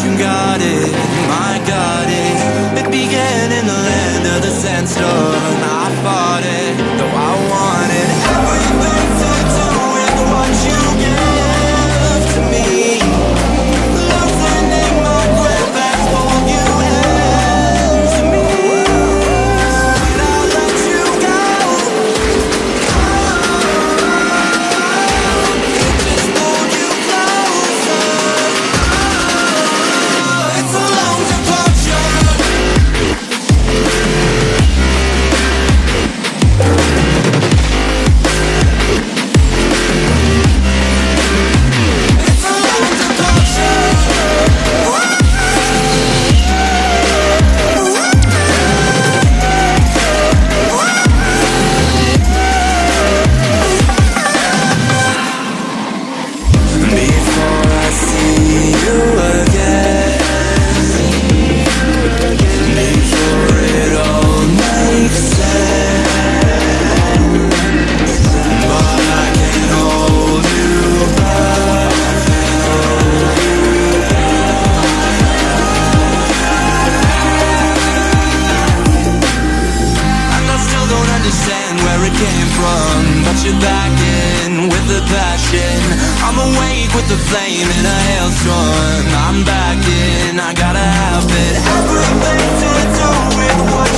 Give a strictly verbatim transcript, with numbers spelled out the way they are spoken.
you got it, I got it. It began in the land of the sandstone. I fought it, though I wanted everything to do with what you give to me. Loosening my grip as hold you hand to me. When I let you go, it just pulled you closer. It's a long departure. It's a long departure. Before I see you again, before it all makes sense, but I can't hold you back. And I still don't understand where it came from, but you're back in with the passion. I'm awake with the flame in a hailstorm. I'm back in, I gotta have it. Everything to do with what